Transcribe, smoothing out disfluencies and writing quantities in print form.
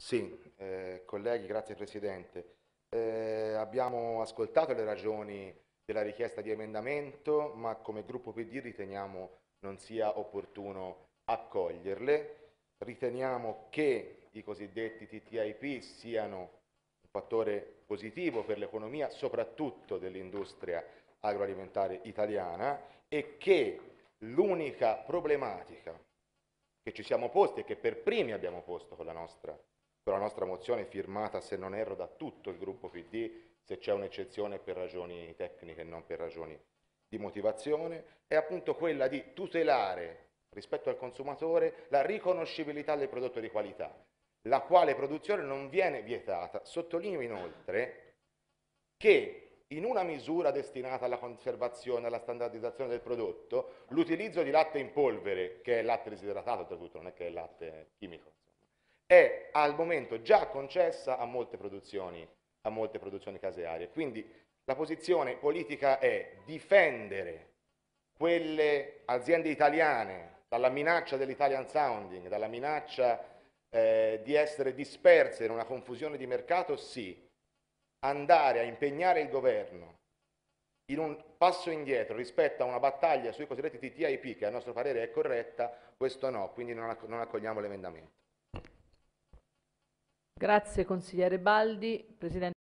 Sì, colleghi, grazie Presidente. Abbiamo ascoltato le ragioni della richiesta di emendamento, ma come gruppo PD riteniamo non sia opportuno accoglierle. Riteniamo che i cosiddetti TTIP siano un fattore positivo per l'economia, soprattutto dell'industria agroalimentare italiana, e che l'unica problematica che ci siamo posti e che per primi abbiamo posto con la nostra mozione firmata, se non erro, da tutto il gruppo PD, se c'è un'eccezione per ragioni tecniche e non per ragioni di motivazione, è appunto quella di tutelare rispetto al consumatore la riconoscibilità del prodotto di qualità, la quale produzione non viene vietata. Sottolineo inoltre che in una misura destinata alla conservazione, alla standardizzazione del prodotto, l'utilizzo di latte in polvere, che è latte disidratato oltretutto, non è che è latte chimico, insomma, è al momento già concessa a molte produzioni casearie. Quindi la posizione politica è difendere quelle aziende italiane dalla minaccia dell'Italian sounding, dalla minaccia di essere disperse in una confusione di mercato, sì. Andare a impegnare il governo in un passo indietro rispetto a una battaglia sui cosiddetti TTIP, che a nostro parere è corretta, questo no, quindi non accogliamo l'emendamento. Grazie consigliere Baldi. Presidente